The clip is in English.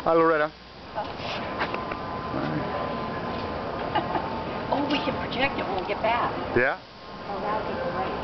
Hi, Loretta. Oh, we can project it when we get back. Yeah? Oh, that would be great.